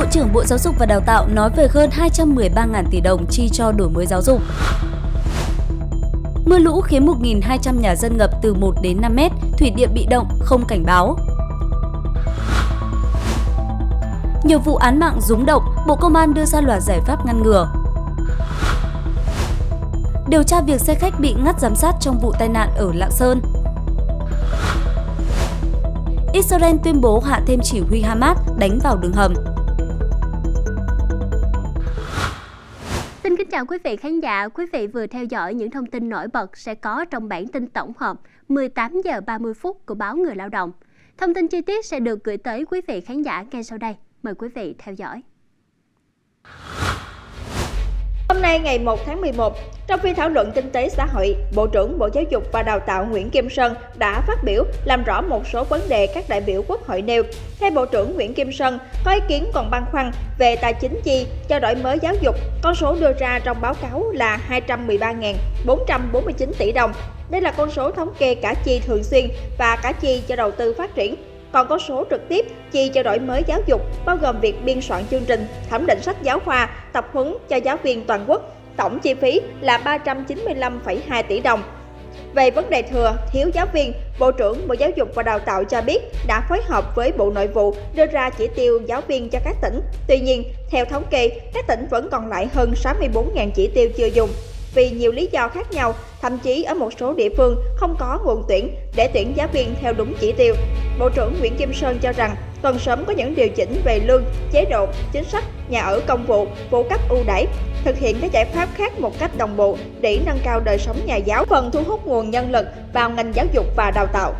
trưởng Bộ Giáo dục và Đào tạo nói về hơn 213.000 tỷ đồng chi cho đổi mới giáo dục. Mưa lũ khiến 1.200 nhà dân ngập từ 1 đến 5 mét, thủy điện bị động, không cảnh báo. Nhiều vụ án mạng rúng động, Bộ Công an đưa ra loạt giải pháp ngăn ngừa. Điều tra việc xe khách bị ngắt giám sát trong vụ tai nạn ở Lạng Sơn. Israel tuyên bố hạ thêm chỉ huy Hamas đánh vào đường hầm. Xin kính chào quý vị khán giả, quý vị vừa theo dõi những thông tin nổi bật sẽ có trong bản tin tổng hợp 18 giờ 30 phút của báo Người Lao động. Thông tin chi tiết sẽ được gửi tới quý vị khán giả ngay sau đây. Mời quý vị theo dõi. Hôm nay ngày 1 tháng 11, trong phiên thảo luận kinh tế xã hội, Bộ trưởng Bộ Giáo dục và Đào tạo Nguyễn Kim Sơn đã phát biểu làm rõ một số vấn đề các đại biểu Quốc hội nêu. Theo Bộ trưởng Nguyễn Kim Sơn, có ý kiến còn băn khoăn về tài chính chi cho đổi mới giáo dục. Con số đưa ra trong báo cáo là 213.449 tỷ đồng. Đây là con số thống kê cả chi thường xuyên và cả chi cho đầu tư phát triển. Còn có số trực tiếp chi cho đổi mới giáo dục, bao gồm việc biên soạn chương trình, thẩm định sách giáo khoa, tập huấn cho giáo viên toàn quốc. Tổng chi phí là 395,2 tỷ đồng. Về vấn đề thừa, thiếu giáo viên, Bộ trưởng Bộ Giáo dục và Đào tạo cho biết đã phối hợp với Bộ Nội vụ đưa ra chỉ tiêu giáo viên cho các tỉnh. Tuy nhiên, theo thống kê, các tỉnh vẫn còn lại hơn 64.000 chỉ tiêu chưa dùng. Vì nhiều lý do khác nhau, thậm chí ở một số địa phương không có nguồn tuyển để tuyển giáo viên theo đúng chỉ tiêu. Bộ trưởng Nguyễn Kim Sơn cho rằng cần sớm có những điều chỉnh về lương, chế độ, chính sách, nhà ở công vụ, phụ cấp ưu đãi, thực hiện các giải pháp khác một cách đồng bộ để nâng cao đời sống nhà giáo, phần thu hút nguồn nhân lực vào ngành giáo dục và đào tạo.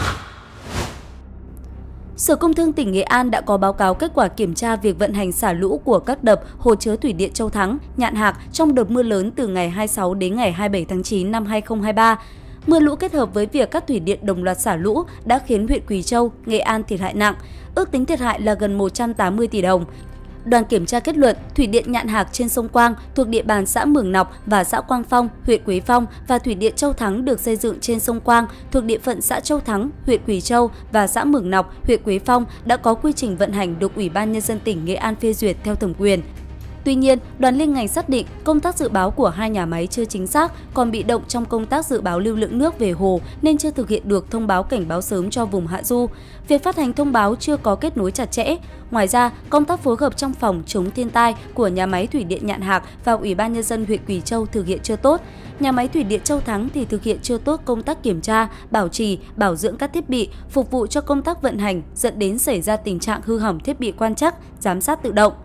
Sở Công Thương tỉnh Nghệ An đã có báo cáo kết quả kiểm tra việc vận hành xả lũ của các đập, hồ chứa thủy điện Châu Thắng, Nhạn Hạc trong đợt mưa lớn từ ngày 26 đến ngày 27 tháng 9 năm 2023. Mưa lũ kết hợp với việc các thủy điện đồng loạt xả lũ đã khiến huyện Quỳ Châu, Nghệ An thiệt hại nặng, ước tính thiệt hại là gần 180 tỷ đồng. Đoàn kiểm tra kết luận, thủy điện Nhạn Hạc trên sông Quang thuộc địa bàn xã Mường Nọc và xã Quang Phong, huyện Quế Phong và thủy điện Châu Thắng được xây dựng trên sông Quang thuộc địa phận xã Châu Thắng, huyện Quỳ Châu và xã Mường Nọc, huyện Quế Phong đã có quy trình vận hành được Ủy ban Nhân dân tỉnh Nghệ An phê duyệt theo thẩm quyền. Tuy nhiên, đoàn liên ngành xác định công tác dự báo của hai nhà máy chưa chính xác, còn bị động trong công tác dự báo lưu lượng nước về hồ nên chưa thực hiện được thông báo cảnh báo sớm cho vùng hạ du. Việc phát hành thông báo chưa có kết nối chặt chẽ. Ngoài ra, công tác phối hợp trong phòng chống thiên tai của nhà máy thủy điện Nhạn Hạc và Ủy ban Nhân dân huyện Quỳ Châu thực hiện chưa tốt. Nhà máy thủy điện Châu Thắng thì thực hiện chưa tốt công tác kiểm tra, bảo trì, bảo dưỡng các thiết bị, phục vụ cho công tác vận hành, dẫn đến xảy ra tình trạng hư hỏng thiết bị quan trắc, giám sát tự động.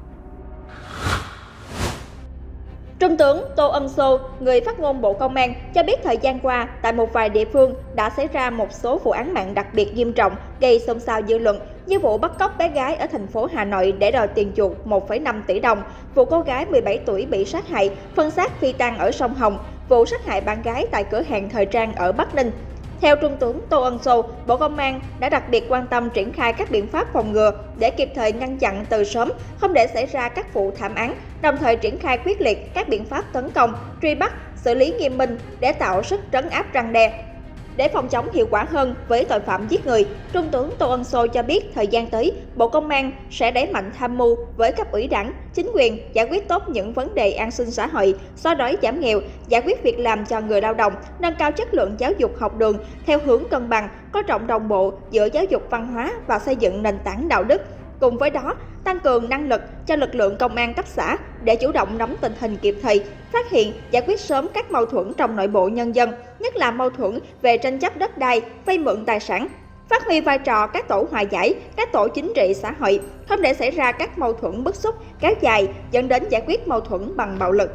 Trung tướng Tô Ân Sô, người phát ngôn Bộ Công an, cho biết thời gian qua, tại một vài địa phương đã xảy ra một số vụ án mạng đặc biệt nghiêm trọng, gây xôn xao dư luận, như vụ bắt cóc bé gái ở thành phố Hà Nội để đòi tiền chuộc 1,5 tỷ đồng, vụ cô gái 17 tuổi bị sát hại, phân xác phi tang ở sông Hồng, vụ sát hại bạn gái tại cửa hàng thời trang ở Bắc Ninh. Theo Trung tướng Tô Ân Sô, Bộ Công an đã đặc biệt quan tâm triển khai các biện pháp phòng ngừa để kịp thời ngăn chặn từ sớm, không để xảy ra các vụ thảm án, đồng thời triển khai quyết liệt các biện pháp tấn công, truy bắt, xử lý nghiêm minh để tạo sức trấn áp răn đe. Để phòng chống hiệu quả hơn với tội phạm giết người, Trung tướng Tô Ân Sô cho biết thời gian tới, Bộ Công an sẽ đẩy mạnh tham mưu với cấp ủy Đảng, chính quyền giải quyết tốt những vấn đề an sinh xã hội, xóa đói giảm nghèo, giải quyết việc làm cho người lao động, nâng cao chất lượng giáo dục học đường theo hướng cân bằng, có trọng đồng bộ giữa giáo dục văn hóa và xây dựng nền tảng đạo đức. Cùng với đó, tăng cường năng lực cho lực lượng công an cấp xã để chủ động nắm tình hình kịp thời, phát hiện, giải quyết sớm các mâu thuẫn trong nội bộ nhân dân, nhất là mâu thuẫn về tranh chấp đất đai, vay mượn tài sản. Phát huy vai trò các tổ hòa giải, các tổ chính trị xã hội, không để xảy ra các mâu thuẫn bức xúc, kéo dài, dẫn đến giải quyết mâu thuẫn bằng bạo lực.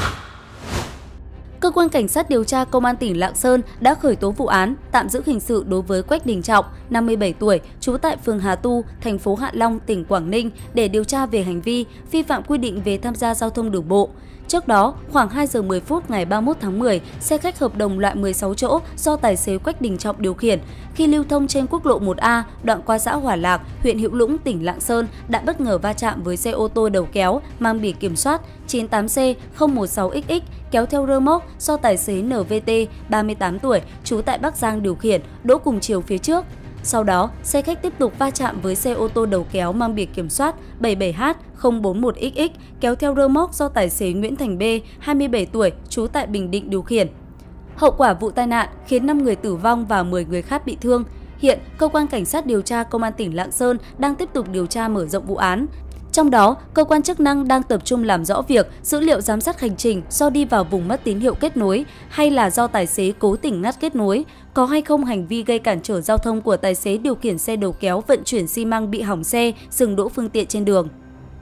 Cơ quan Cảnh sát điều tra Công an tỉnh Lạng Sơn đã khởi tố vụ án, tạm giữ hình sự đối với Quách Đình Trọng, 57 tuổi, trú tại phường Hà Tu, thành phố Hạ Long, tỉnh Quảng Ninh để điều tra về hành vi vi phạm quy định về tham gia giao thông đường bộ. Trước đó, khoảng 2 giờ 10 phút ngày 31 tháng 10, xe khách hợp đồng loại 16 chỗ do tài xế Quách Đình Trọng điều khiển, khi lưu thông trên quốc lộ 1A, đoạn qua xã Hỏa Lạc, huyện Hữu Lũng, tỉnh Lạng Sơn, đã bất ngờ va chạm với xe ô tô đầu kéo mang biển kiểm soát 98C016XX kéo theo rơ móc do tài xế NVT, 38 tuổi, trú tại Bắc Giang điều khiển, đỗ cùng chiều phía trước. Sau đó, xe khách tiếp tục va chạm với xe ô tô đầu kéo mang biển kiểm soát 77H041XX kéo theo rơ moóc do tài xế Nguyễn Thành B, 27 tuổi, trú tại Bình Định điều khiển. Hậu quả vụ tai nạn khiến 5 người tử vong và 10 người khác bị thương. Hiện, Cơ quan Cảnh sát điều tra Công an tỉnh Lạng Sơn đang tiếp tục điều tra mở rộng vụ án. Trong đó, cơ quan chức năng đang tập trung làm rõ việc dữ liệu giám sát hành trình do đi vào vùng mất tín hiệu kết nối hay là do tài xế cố tình ngắt kết nối, có hay không hành vi gây cản trở giao thông của tài xế điều khiển xe đầu kéo vận chuyển xi măng bị hỏng xe, dừng đỗ phương tiện trên đường.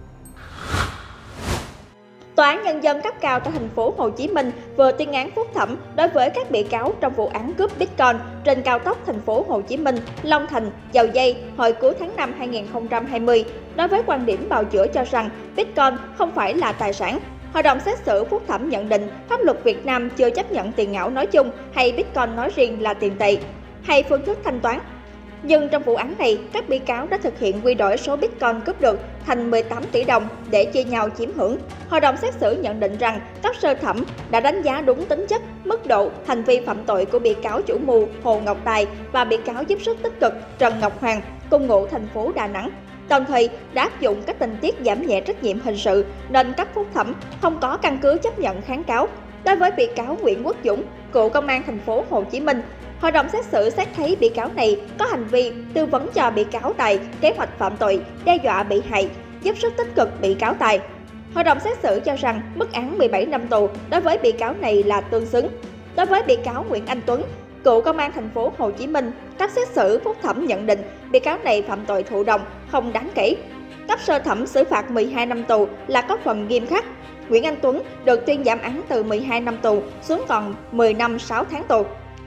Tòa án Nhân dân cấp cao tại thành phố Hồ Chí Minh vừa tuyên án phúc thẩm đối với các bị cáo trong vụ án cướp Bitcoin trên cao tốc thành phố Hồ Chí Minh, Long Thành, Dầu Giây hồi cuối tháng 5 2020. Đối với quan điểm bào chữa cho rằng Bitcoin không phải là tài sản, Hội đồng xét xử phúc thẩm nhận định pháp luật Việt Nam chưa chấp nhận tiền ảo nói chung hay Bitcoin nói riêng là tiền tệ hay phương thức thanh toán. Nhưng trong vụ án này, các bị cáo đã thực hiện quy đổi số Bitcoin cướp được thành 18 tỷ đồng để chia nhau chiếm hưởng. Hội đồng xét xử nhận định rằng cấp sơ thẩm đã đánh giá đúng tính chất, mức độ, hành vi phạm tội của bị cáo chủ mưu Hồ Ngọc Tài và bị cáo giúp sức tích cực Trần Ngọc Hoàng, cùng ngụ thành phố Đà Nẵng. Đồng thời đã áp dụng các tình tiết giảm nhẹ trách nhiệm hình sự nên cấp phúc thẩm không có căn cứ chấp nhận kháng cáo. Đối với bị cáo Nguyễn Quốc Dũng, cựu công an thành phố Hồ Chí Minh, Hội đồng xét xử xét thấy bị cáo này có hành vi tư vấn cho bị cáo Tài kế hoạch phạm tội, đe dọa bị hại, giúp sức tích cực bị cáo Tài. Hội đồng xét xử cho rằng mức án 17 năm tù đối với bị cáo này là tương xứng. Đối với bị cáo Nguyễn Anh Tuấn, cựu công an thành phố Hồ Chí Minh, cấp xét xử phúc thẩm nhận định bị cáo này phạm tội thụ động không đáng kể. Cấp sơ thẩm xử phạt 12 năm tù là có phần nghiêm khắc. Nguyễn Anh Tuấn được tuyên giảm án từ 12 năm tù xuống còn 10 năm 6 tháng tù.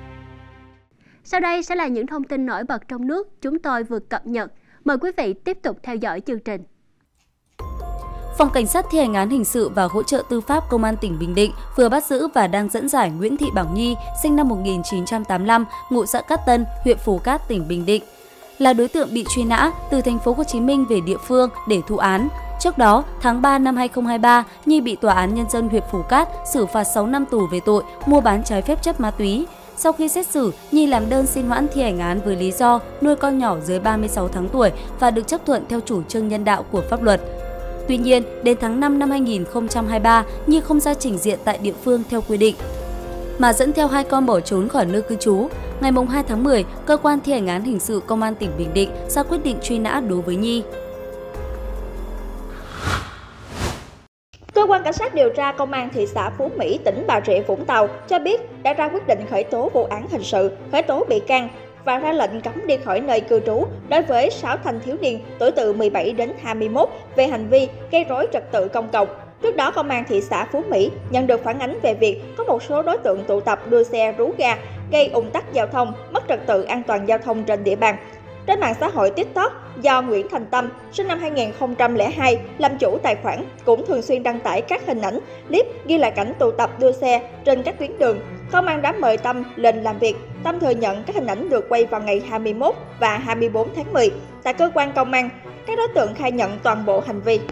Sau đây sẽ là những thông tin nổi bật trong nước chúng tôi vừa cập nhật. Mời quý vị tiếp tục theo dõi chương trình. Phòng Cảnh sát thi hành án hình sự và hỗ trợ tư pháp Công an tỉnh Bình Định vừa bắt giữ và đang dẫn giải Nguyễn Thị Bảo Nhi, sinh năm 1985, ngụ xã Cát Tân, huyện Phù Cát, tỉnh Bình Định, là đối tượng bị truy nã từ thành phố Hồ Chí Minh về địa phương để thụ án. Trước đó, tháng 3 năm 2023, Nhi bị Tòa án Nhân dân huyện Phù Cát xử phạt 6 năm tù về tội mua bán trái phép chất ma túy. Sau khi xét xử, Nhi làm đơn xin hoãn thi hành án với lý do nuôi con nhỏ dưới 36 tháng tuổi và được chấp thuận theo chủ trương nhân đạo của pháp luật. Tuy nhiên, đến tháng 5 năm 2023, Nhi không ra trình diện tại địa phương theo quy định, mà dẫn theo 2 con bỏ trốn khỏi nơi cư trú. Ngày 2 tháng 10, Cơ quan thi hành án hình sự Công an tỉnh Bình Định ra quyết định truy nã đối với Nhi. Cơ quan Cảnh sát điều tra Công an thị xã Phú Mỹ, tỉnh Bà Rịa Vũng Tàu cho biết đã ra quyết định khởi tố vụ án hình sự, khởi tố bị can và ra lệnh cấm đi khỏi nơi cư trú đối với 6 thanh thiếu niên tuổi từ 17 đến 21 về hành vi gây rối trật tự công cộng. Trước đó, Công an thị xã Phú Mỹ nhận được phản ánh về việc có một số đối tượng tụ tập đua xe rú ga, gây ùn tắc giao thông, mất trật tự an toàn giao thông trên địa bàn. Trên mạng xã hội TikTok, do Nguyễn Thành Tâm, sinh năm 2002, làm chủ tài khoản, cũng thường xuyên đăng tải các hình ảnh, clip ghi lại cảnh tụ tập đua xe trên các tuyến đường. Công an đã mời Tâm lên làm việc. Tâm thừa nhận các hình ảnh được quay vào ngày 21 và 24 tháng 10. Tại cơ quan công an, các đối tượng khai nhận toàn bộ hành vi.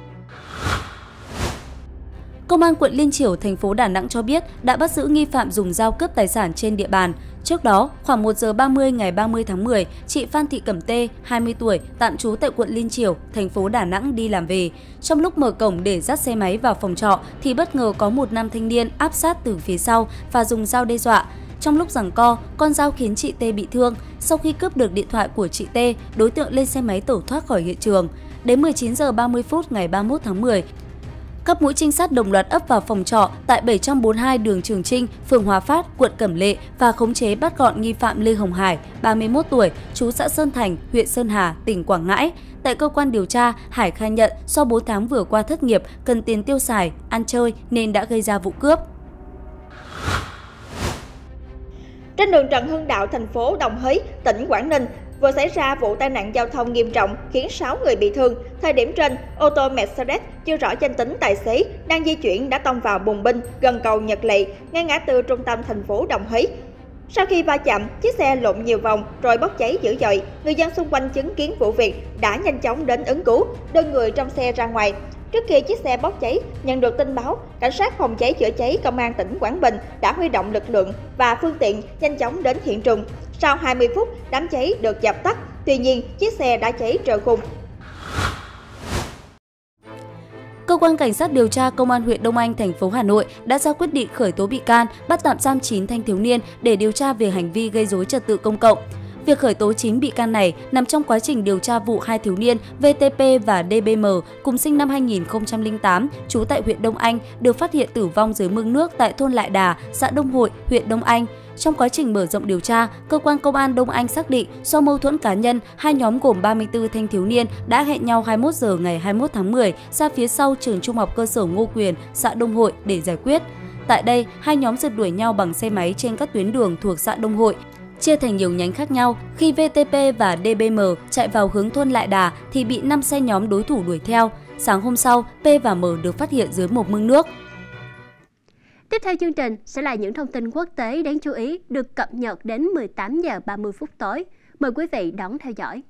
Công an quận Liên Chiểu, thành phố Đà Nẵng cho biết đã bắt giữ nghi phạm dùng dao cướp tài sản trên địa bàn. Trước đó, khoảng 1 giờ 30 ngày 30 tháng 10, chị Phan Thị Cẩm Tê, 20 tuổi, tạm trú tại quận Liên Chiểu, thành phố Đà Nẵng đi làm về. Trong lúc mở cổng để dắt xe máy vào phòng trọ thì bất ngờ có một nam thanh niên áp sát từ phía sau và dùng dao đe dọa. Trong lúc giằng co, con dao khiến chị Tê bị thương. Sau khi cướp được điện thoại của chị Tê, đối tượng lên xe máy tẩu thoát khỏi hiện trường. Đến 19 giờ 30 phút ngày 31 tháng 10, các mũi trinh sát đồng loạt ập vào phòng trọ tại 742 đường Trường Trinh, phường Hòa Phát, quận Cẩm Lệ và khống chế bắt gọn nghi phạm Lê Hồng Hải, 31 tuổi, trú xã Sơn Thành, huyện Sơn Hà, tỉnh Quảng Ngãi. Tại cơ quan điều tra, Hải khai nhận do 4 tháng vừa qua thất nghiệp, cần tiền tiêu xài, ăn chơi nên đã gây ra vụ cướp. Trên đường Trần Hưng Đạo, thành phố Đồng Hới, tỉnh Quảng Ninh, vừa xảy ra vụ tai nạn giao thông nghiêm trọng khiến 6 người bị thương. Thời điểm trên, ô tô Mercedes chưa rõ danh tính tài xế đang di chuyển đã tông vào bùng binh gần cầu Nhật Lệ, ngay ngã tư trung tâm thành phố Đồng Hới. Sau khi va chạm, chiếc xe lộn nhiều vòng rồi bốc cháy dữ dội. Người dân xung quanh chứng kiến vụ việc đã nhanh chóng đến ứng cứu, đưa người trong xe ra ngoài. Trước khi chiếc xe bốc cháy, nhận được tin báo, cảnh sát phòng cháy chữa cháy Công an tỉnh Quảng Bình đã huy động lực lượng và phương tiện nhanh chóng đến hiện trường. Sau 20 phút, đám cháy được dập tắt, tuy nhiên chiếc xe đã cháy trơ khung. Cơ quan Cảnh sát điều tra Công an huyện Đông Anh, thành phố Hà Nội đã ra quyết định khởi tố bị can, bắt tạm giam 9 thanh thiếu niên để điều tra về hành vi gây rối trật tự công cộng. Việc khởi tố 9 bị can này nằm trong quá trình điều tra vụ 2 thiếu niên VTP và DBM cùng sinh năm 2008, trú tại huyện Đông Anh, được phát hiện tử vong dưới mương nước tại thôn Lại Đà, xã Đông Hội, huyện Đông Anh. Trong quá trình mở rộng điều tra, cơ quan công an Đông Anh xác định do mâu thuẫn cá nhân, hai nhóm gồm 34 thanh thiếu niên đã hẹn nhau 21 giờ ngày 21 tháng 10 ra phía sau trường Trung học cơ sở Ngô Quyền, xã Đông Hội để giải quyết. Tại đây, hai nhóm rượt đuổi nhau bằng xe máy trên các tuyến đường thuộc xã Đông Hội, chia thành nhiều nhánh khác nhau. Khi VTP và DBM chạy vào hướng thôn Lại Đà thì bị 5 xe nhóm đối thủ đuổi theo. Sáng hôm sau, P và M được phát hiện dưới một mương nước. Tiếp theo chương trình sẽ là những thông tin quốc tế đáng chú ý được cập nhật đến 18 giờ 30 phút tối. Mời quý vị đón theo dõi.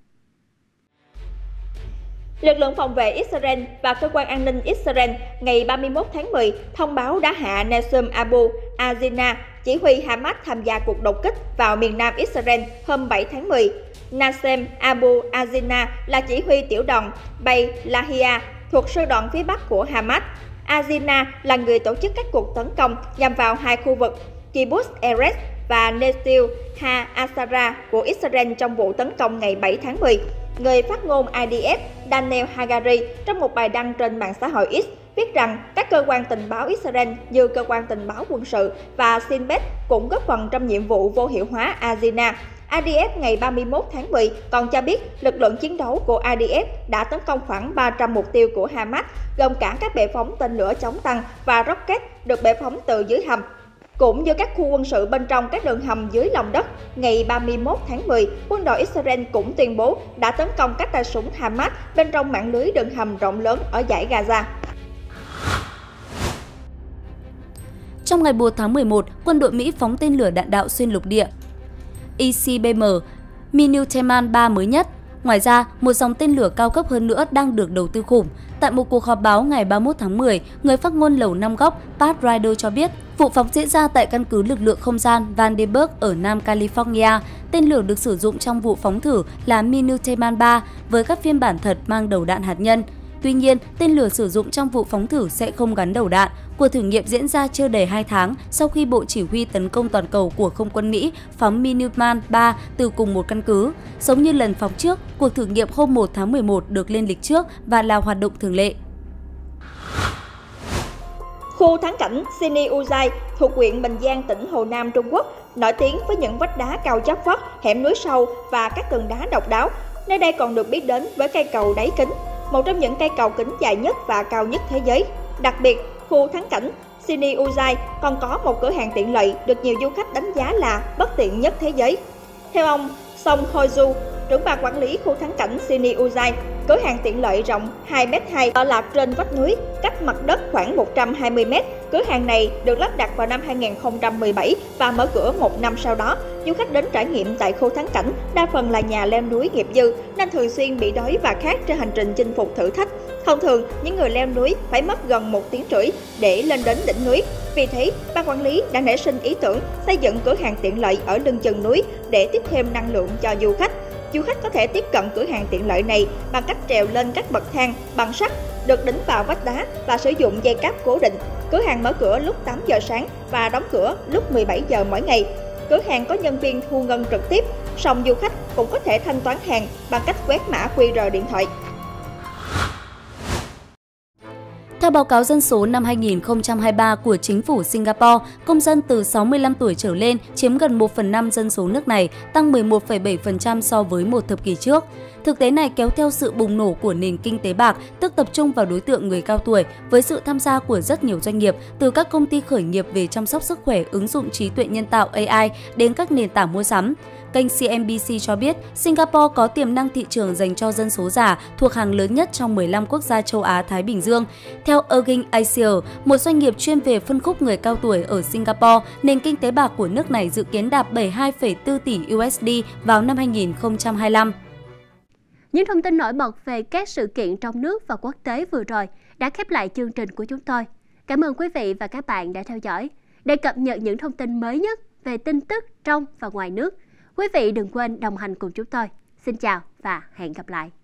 Lực lượng phòng vệ Israel và cơ quan an ninh Israel ngày 31 tháng 10 thông báo đã hạ Nassim Abu Azina, chỉ huy Hamas tham gia cuộc đột kích vào miền nam Israel hôm 7 tháng 10. Nassim Abu Azina là chỉ huy tiểu đoàn Bay Lahia thuộc sư đoàn phía bắc của Hamas. Azina là người tổ chức các cuộc tấn công nhằm vào hai khu vực Kibbutz Erez và Netil Ha-Asara của Israel trong vụ tấn công ngày 7 tháng 10. Người phát ngôn IDF Daniel Hagari trong một bài đăng trên mạng xã hội X viết rằng các cơ quan tình báo Israel như cơ quan tình báo quân sự và Shin Bet cũng góp phần trong nhiệm vụ vô hiệu hóa Azina. IDF ngày 31 tháng 10 còn cho biết lực lượng chiến đấu của IDF đã tấn công khoảng 300 mục tiêu của Hamas, gồm cả các bệ phóng tên lửa chống tăng và rocket được bệ phóng từ dưới hầm, cũng như các khu quân sự bên trong các đường hầm dưới lòng đất. Ngày 31 tháng 10, quân đội Israel cũng tuyên bố đã tấn công các tay súng Hamas bên trong mạng lưới đường hầm rộng lớn ở dải Gaza. Trong ngày 4 tháng 11, quân đội Mỹ phóng tên lửa đạn đạo xuyên lục địa ICBM Minuteman 3 mới nhất. Ngoài ra, một dòng tên lửa cao cấp hơn nữa đang được đầu tư khủng. Tại một cuộc họp báo ngày 31 tháng 10, người phát ngôn Lầu Năm Góc Pat Ryder cho biết vụ phóng diễn ra tại căn cứ lực lượng không gian Vandenberg ở Nam California. Tên lửa được sử dụng trong vụ phóng thử là Minuteman 3 với các phiên bản thật mang đầu đạn hạt nhân. Tuy nhiên, tên lửa sử dụng trong vụ phóng thử sẽ không gắn đầu đạn. Cuộc thử nghiệm diễn ra chưa đầy 2 tháng sau khi Bộ Chỉ huy Tấn công Toàn cầu của Không quân Mỹ phóng Minuteman 3 từ cùng một căn cứ. Giống như lần phóng trước, cuộc thử nghiệm hôm 1 tháng 11 được lên lịch trước và là hoạt động thường lệ. Khu thắng cảnh Sini Uzai thuộc huyện Bình Giang, tỉnh Hồ Nam, Trung Quốc, nổi tiếng với những vách đá cao chót vót, hẻm núi sâu và các tường đá độc đáo. Nơi đây còn được biết đến với cây cầu đáy kính, một trong những cây cầu kính dài nhất và cao nhất thế giới. Đặc biệt, khu thắng cảnh Sini Uzai còn có một cửa hàng tiện lợi được nhiều du khách đánh giá là bất tiện nhất thế giới. Theo ông Song Hoju, trưởng ban quản lý khu thắng cảnh Sini Uzai, cửa hàng tiện lợi rộng 2m2 tọa lạc trên vách núi, cách mặt đất khoảng 120m. Cửa hàng này được lắp đặt vào năm 2017 và mở cửa một năm sau đó. Du khách đến trải nghiệm tại khu thắng cảnh đa phần là nhà leo núi nghiệp dư nên thường xuyên bị đói và khát trên hành trình chinh phục thử thách. Thông thường, những người leo núi phải mất gần 1 tiếng rưỡi để lên đến đỉnh núi. Vì thế, ban quản lý đã nảy sinh ý tưởng xây dựng cửa hàng tiện lợi ở lưng chừng núi để tiếp thêm năng lượng cho du khách. Du khách có thể tiếp cận cửa hàng tiện lợi này bằng cách trèo lên các bậc thang bằng sắt được đính vào vách đá và sử dụng dây cáp cố định. Cửa hàng mở cửa lúc 8 giờ sáng và đóng cửa lúc 17 giờ mỗi ngày. Cửa hàng có nhân viên thu ngân trực tiếp, song du khách cũng có thể thanh toán hàng bằng cách quét mã QR điện thoại. Theo báo cáo dân số năm 2023 của chính phủ Singapore, công dân từ 65 tuổi trở lên chiếm gần 1/5 dân số nước này, tăng 11,7% so với một thập kỷ trước. Thực tế này kéo theo sự bùng nổ của nền kinh tế bạc, tức tập trung vào đối tượng người cao tuổi, với sự tham gia của rất nhiều doanh nghiệp, từ các công ty khởi nghiệp về chăm sóc sức khỏe ứng dụng trí tuệ nhân tạo AI đến các nền tảng mua sắm. Kênh CNBC cho biết Singapore có tiềm năng thị trường dành cho dân số già thuộc hàng lớn nhất trong 15 quốc gia châu Á-Thái Bình Dương. Theo Ergin Asia, một doanh nghiệp chuyên về phân khúc người cao tuổi ở Singapore, nền kinh tế bạc của nước này dự kiến đạt 72,4 tỷ USD vào năm 2025. Những thông tin nổi bật về các sự kiện trong nước và quốc tế vừa rồi đã khép lại chương trình của chúng tôi. Cảm ơn quý vị và các bạn đã theo dõi. Để cập nhật những thông tin mới nhất về tin tức trong và ngoài nước, Quý vị đừng quên đồng hành cùng chúng tôi. Xin chào và hẹn gặp lại.